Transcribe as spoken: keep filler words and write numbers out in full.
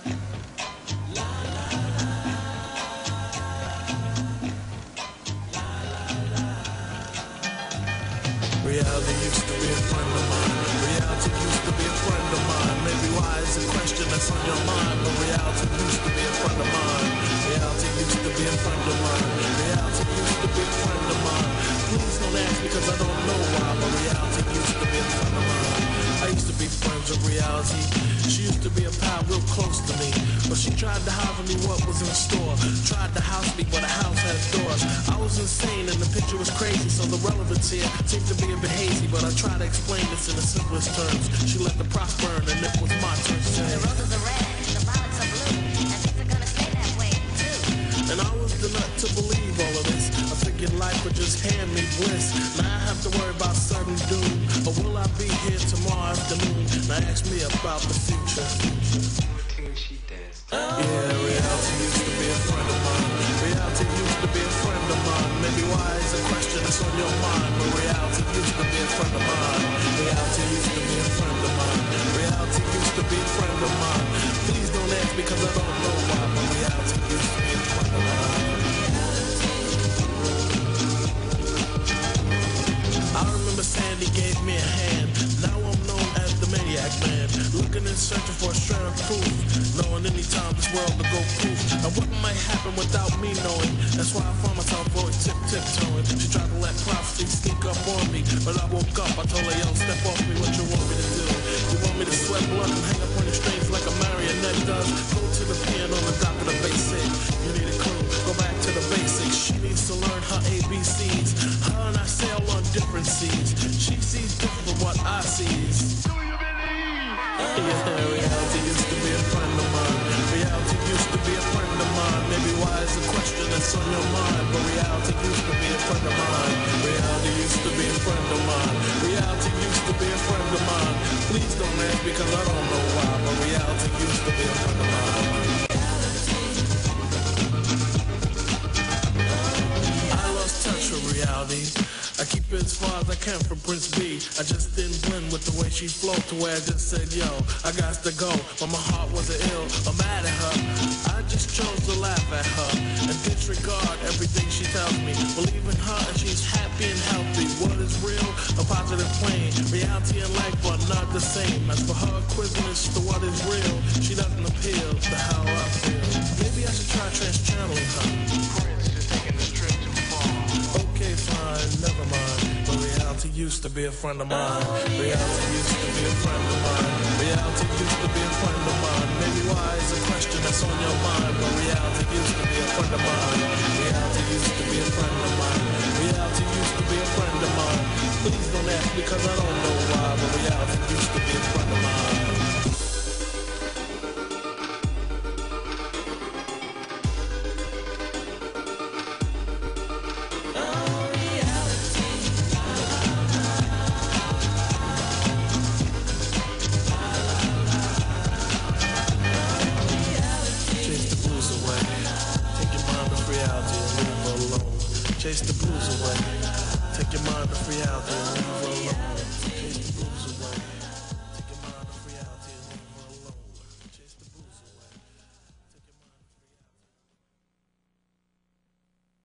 Reality used to be a friend of mine. Reality used to be a friend of mine. Maybe why it's a question that's on your mind, but reality used to be a friend of mine. Reality used to be a friend of mine. Reality used to be a friend of mine. Please don't ask because I don't know why, but reality used to be a friend of mine. I used to be friends with reality. She used to be a pal real close to me, but she tried to hide from me what was in store. Tried to house me, but the house had doors. I was insane and the picture was crazy, so the relevance here seemed to be a bit hazy, but I tried to explain this in the simplest terms. She let the props burn and it was my turn to say, the roses are red, the violets are blue, and things are gonna stay that way too. And I was the nut to believe all of this. I figured life would just hand me bliss. Now I have to worry about sudden doom, or will I be here tomorrow afternoon? Now ask me about the future. Yeah, reality used to be a friend of mine. Reality used to be a friend of mine. Maybe why is a question that's on your mind, but reality used to be a friend of mine. Reality used to be a friend of mine. Reality used to be a friend of mine. Please don't ask because I don't know why, but reality used to be a friend of mine. I remember Sandy gave me a hand. Now I'm known as the Maniac Man. Looking and searching for a strand of proof, knowing anytime this world will go poof. And what might happen without me knowing? That's why I find myself always tip tiptoeing. She tried to let prophecy sneak up on me, but I woke up, I told her, yo, step off me, what you want me to do? You want me to sweat blood and hang up on your strings like a marionette does? Go to the piano on the dock of the basic. You need a clue, go back to the basics. She needs to learn her A B Cs. Her and I sail on different seas. She sees different from what I see. Yeah, reality used to be a friend of mine. Reality used to be a friend of mine. Maybe why is a question that's on your mind, but reality used to be a friend of mine. Reality used to be a friend of mine. Reality used to be a friend of mine. Please don't ask because I don't know why, but reality used to be a friend of mine. I lost touch with reality. I keep it as far as I can from Prince B. I just didn't blend with the way she flowed to where I just said, yo, I got to go. But my heart wasn't ill or mad at her. I just chose to laugh at her and disregard everything she tells me. Believe in her and she's happy and healthy. What is real? A positive plane. Reality and life are not the same. As for her quizness to what is real, she doesn't appeal to how I feel. Maybe I should try trans-channeling her. Okay, fine, never mind. But reality used to be a friend of mine. Reality used to be a friend of mine. Reality used to be a friend of mine. Maybe why is a question that's on your mind, but reality used to be a friend of mine. Reality used to be a friend of mine. Reality used to be a friend of mine. Please don't ask because I don't know why, but reality used to be a friend of mine. Chase the blues away. Take your mind off reality and leave her alone.